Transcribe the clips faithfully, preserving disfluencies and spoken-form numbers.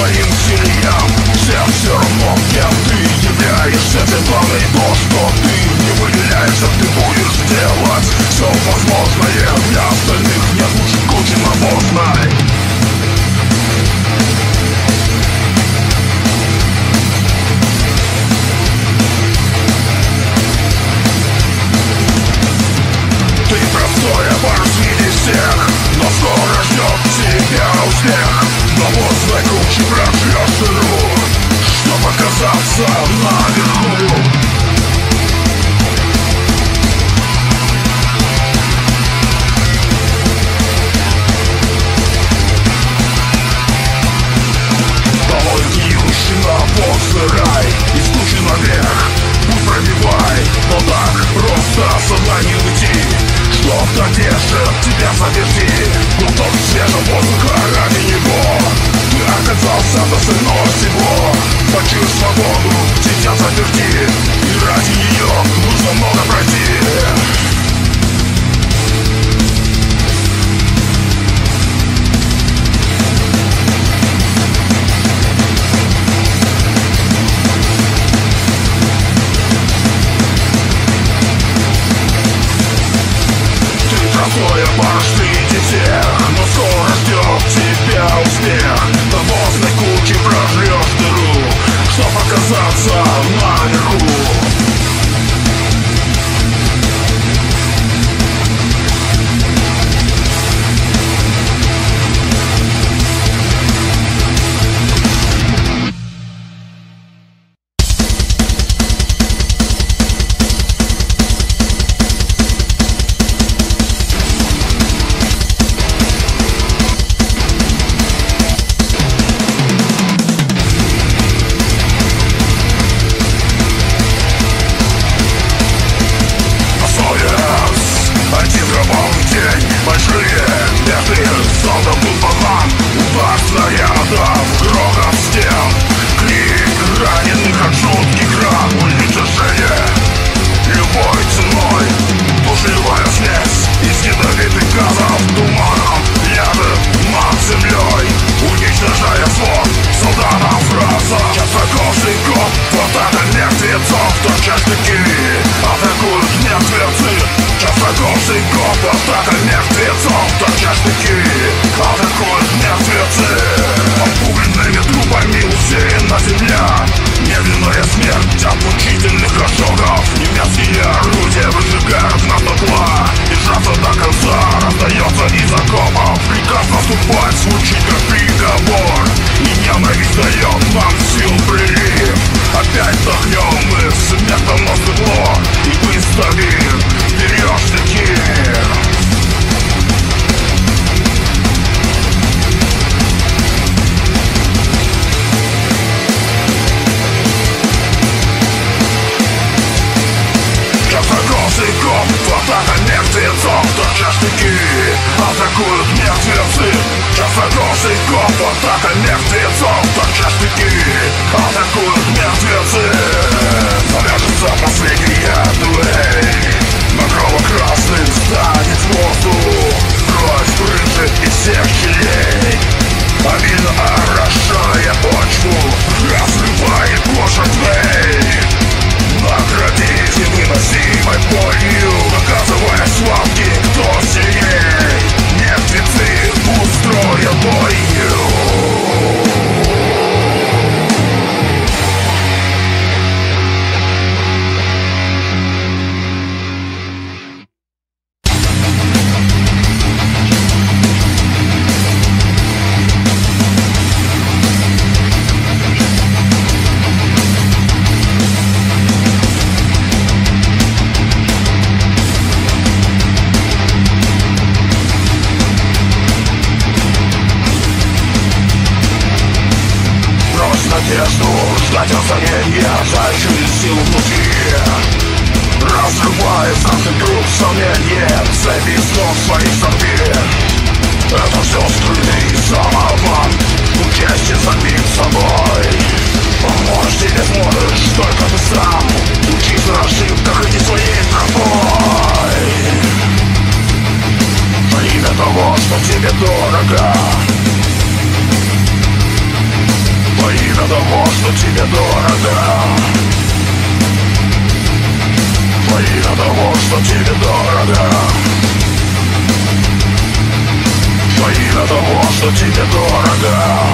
твоим усилиям. Всем все равно, кем ты являешься. Тебе главное то, что ты не выделяешься. Ты будешь делать все возможное. Для остальных нет лучше кучи морозной. Ты простой опарыш среди всех, но скоро ждет тебя успех. На возле кучи прожжешь дыру, чтоб оказаться наверху. Тобой гниющий на пост рай, из тучи наверх путь пробивай. Но так просто сознанием идти, что автодержит тебя заверти. Глоток свежего воздуха ради него ты оказался достойной всего. Почуешь свободу, тебя заперти, и ради нее нужно много пройти. Простой опарыш среди всех, но скоро ждет тебя успех. На возле кучи прожрешь дыру, чтоб оказаться наверху. Атака мертвецов, торчат штыки, атакуют мертвецы. Обугленными трупами усеяна земля. Медленная смерть от мучительных ожогов. Немецкие орудия выжигают нас дотла. Держаться до конца раздается из окопов. Приказ наступать звучит как приговор, и ненависть дает нам сил прилив. Опять вдохнем мы смертом на светло, и выставим вперед штыки. Атака мертвецов, торчат штыки, атакуют мертвецы. Частокосый коп, атака мертвецов, торчат штыки, атакуют мертвецы. Завяжется последняя дуэль, на крово-красным станет воздух. Кровь брызжет из всех щелей, обильно орошая почву, разрывает лошадей. Наградить невыносимой болью, доказывая схватки, кто сильней. Мертвецы устроят бойню. Надежду, ждать озарения, жаждущую силу внутри. Разрывает страшный круг сомнением, цепи снов своих сорви. Это все скрытый самообман, участие самим собой. Помочь тебе сможешь только ты сам, учись на ошибках, иди своей тропой. Во имя того, что тебе дорого. имя того, что тебе дорого. Во имя того, что тебе дорого. Во имя того, что тебе дорого.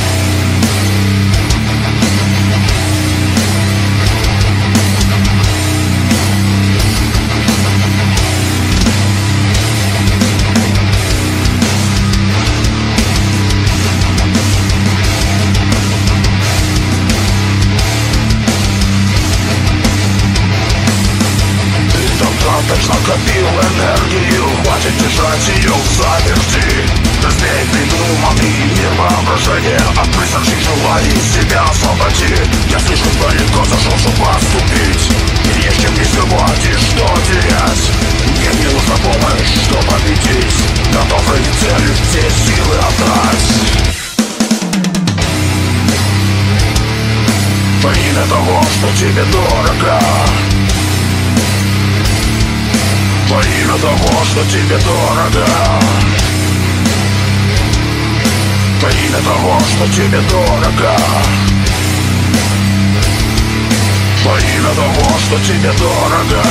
Накопил энергию, хватит держать ее в заперти. Разбей придуманный мир воображения, от призрачных желаний себя освободи. Я слишком далеко зашел, чтобы отступить. И есть чем рисковать и что терять. Мне не нужна помощь, чтобы победить. Готов ради цели все силы отдать. Во имя того, что тебе дорого. Во имя того, что тебе дорого. Во имя того, что тебе дорого. Во имя того, что тебе дорого.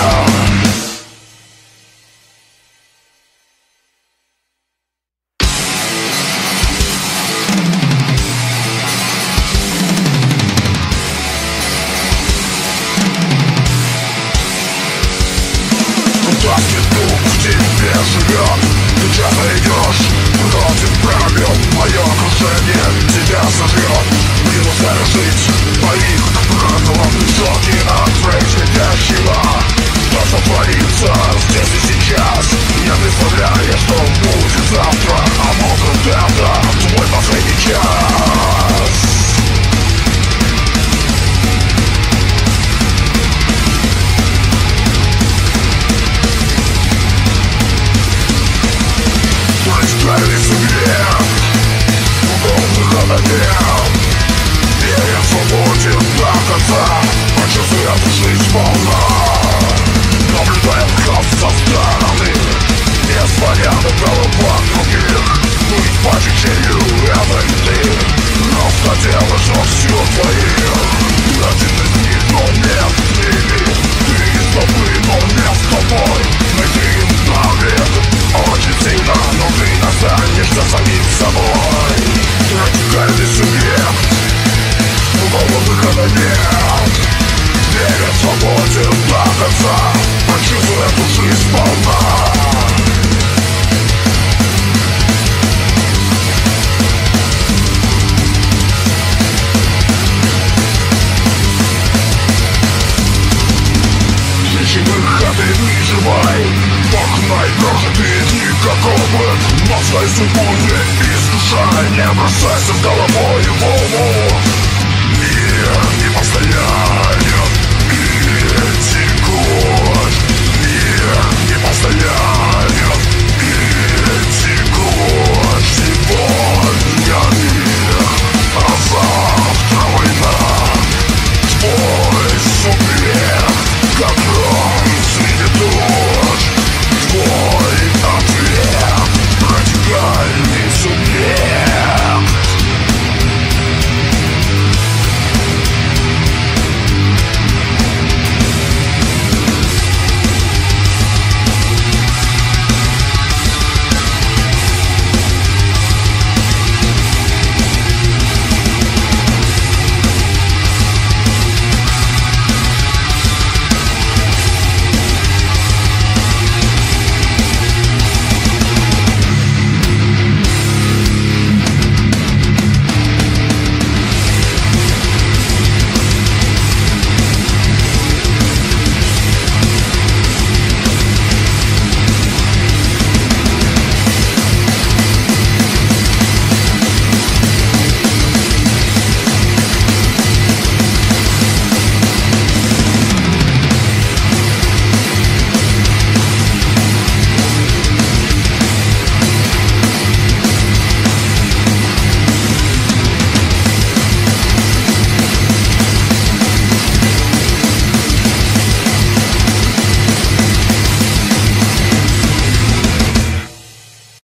Бросай судьбу, не искушай, не бросайся в голову.